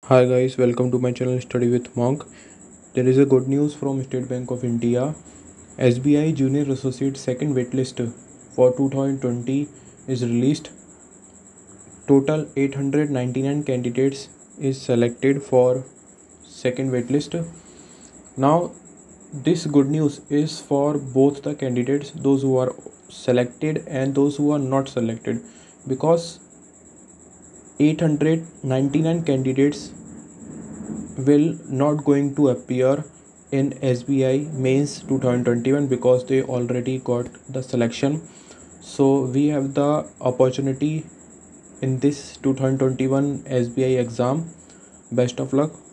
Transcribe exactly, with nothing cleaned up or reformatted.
Hi guys, welcome to my channel Study with Monk. There is a good news from State Bank of India. S B I Junior Associate second waitlist for two thousand twenty is released. Total eight hundred ninety-nine candidates is selected for second waitlist. Now this good news is for both the candidates, those who are selected and those who are not selected, because eight hundred ninety-nine candidates will not going to appear in S B I mains two thousand twenty-one because they already got the selection. So we have the opportunity in this two thousand twenty-one S B I exam. Best of luck.